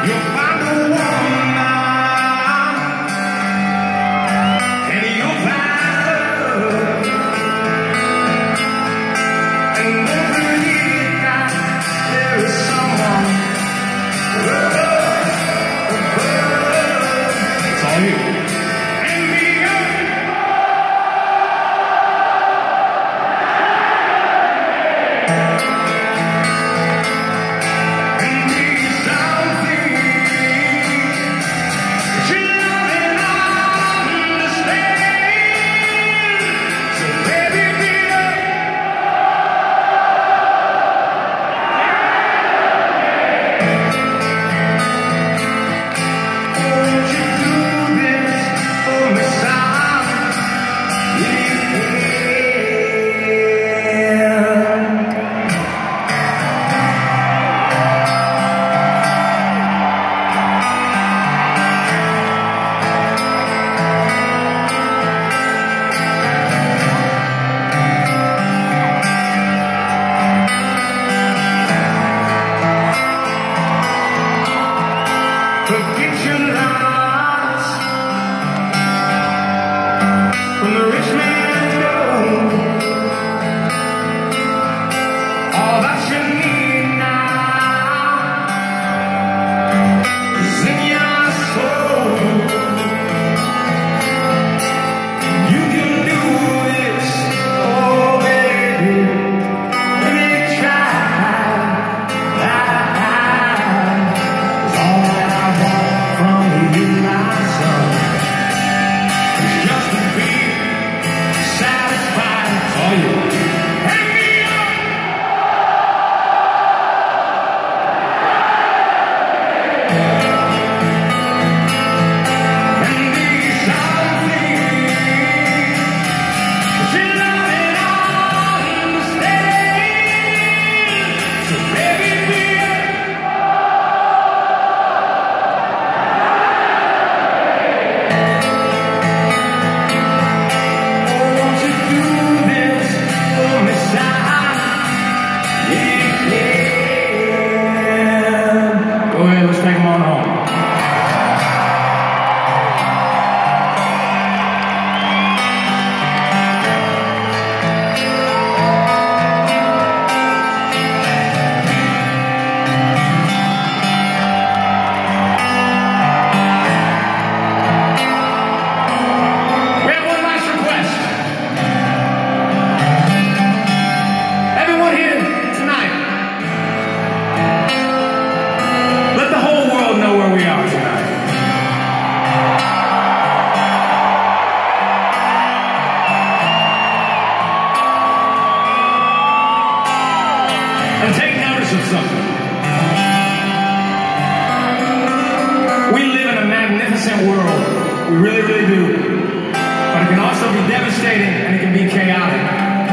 We really, really do. But it can also be devastating and it can be chaotic.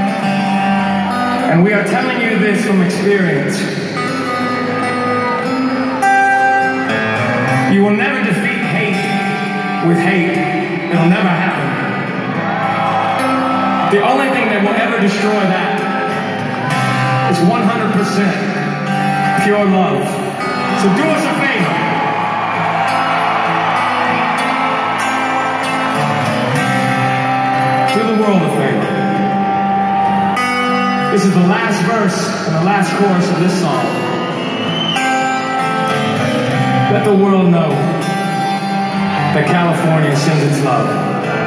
And we are telling you this from experience. You will never defeat hate with hate. It'll never happen. The only thing that will ever destroy that is 100% pure love. So do us a favor. Do the world a favor. This is the last verse and the last chorus of this song. Let the world know that California sends its love.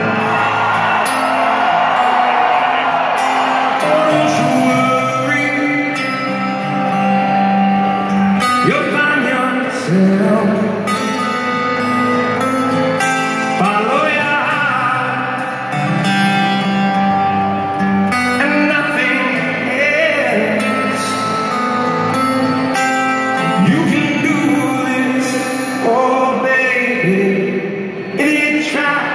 Follow your heart and nothing else. You can do this, oh baby, if you try.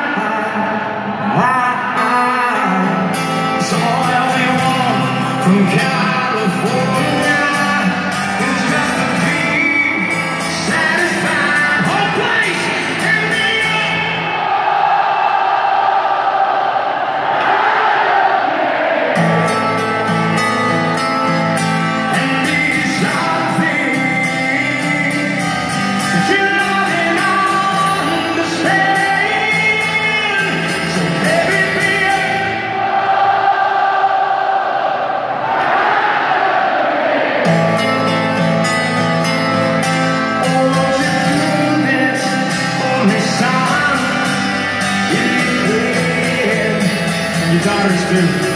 It's all that we want from California is just to be satisfied. Thursday.